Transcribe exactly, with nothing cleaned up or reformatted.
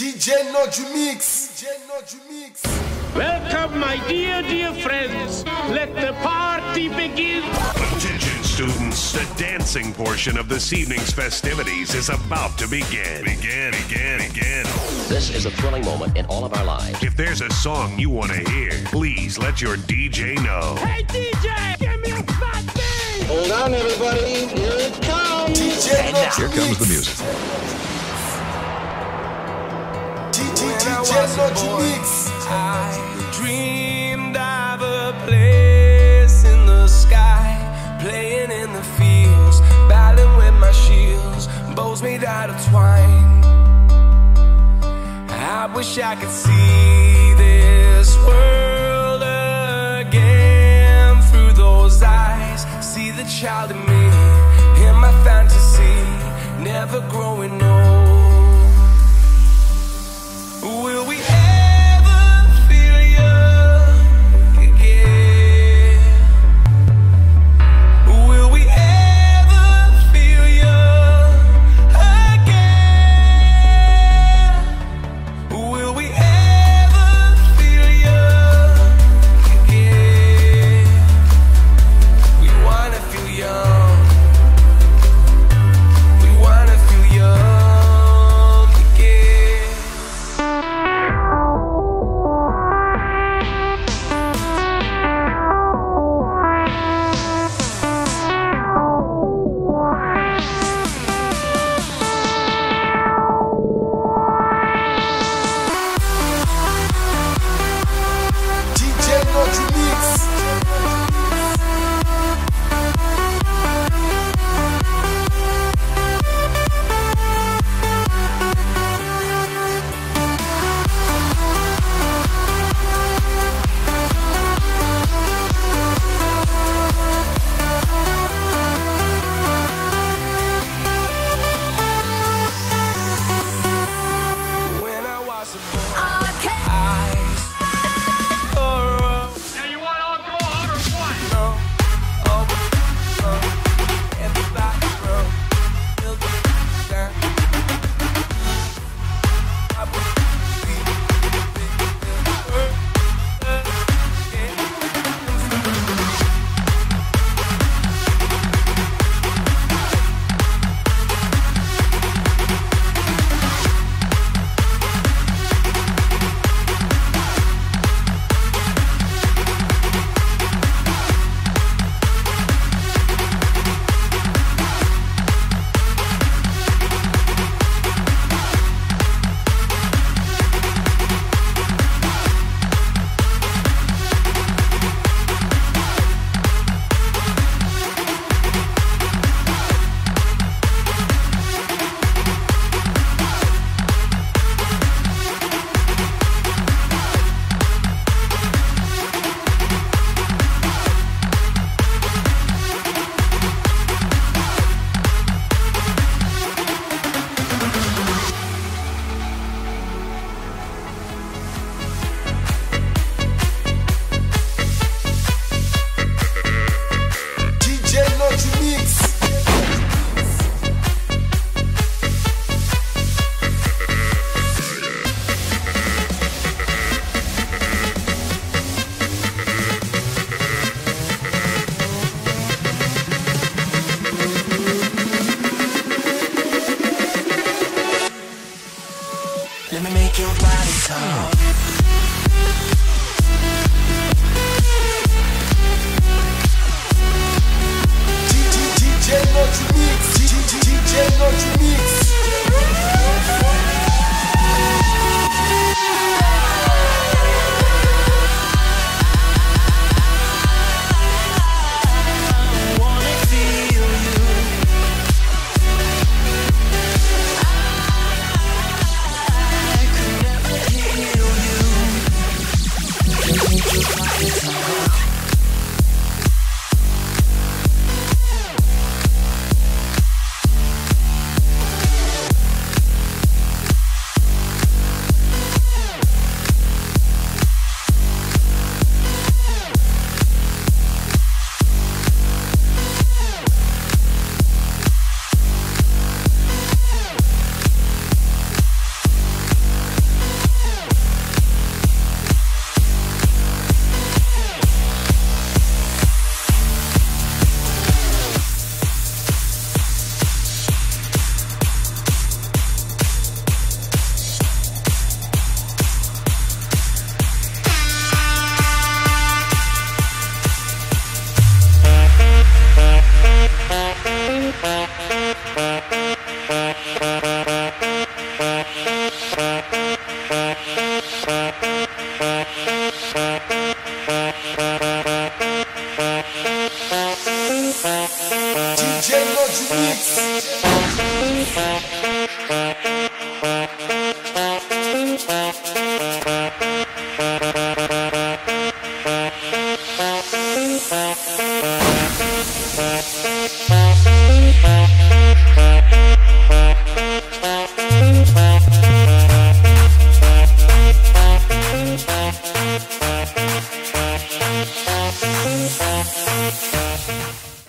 D J Noju Mix. D J Noju Mix. Welcome, my dear, dear friends. Let the party begin. Attention, students. The dancing portion of this evening's festivities is about to begin. Begin, begin, begin. This is a thrilling moment in all of our lives. If there's a song you want to hear, please let your D J know. Hey, D J, give me a fat thing. Hold on, everybody. Here it comes. D J Noju Here comes the music. D J Noju Mix. I dreamed of a place in the sky, playing in the fields, battling with my shields, bows made out of twine. I wish I could see this world again through those eyes, see the child in me, in my fantasy, never growing old. Will we ever feel young again? Will we ever feel young again? Will we ever feel young again? We wanna feel young. We wanna feel young. Let me make your body talk. D J Noju Mix. D J Noju Mix.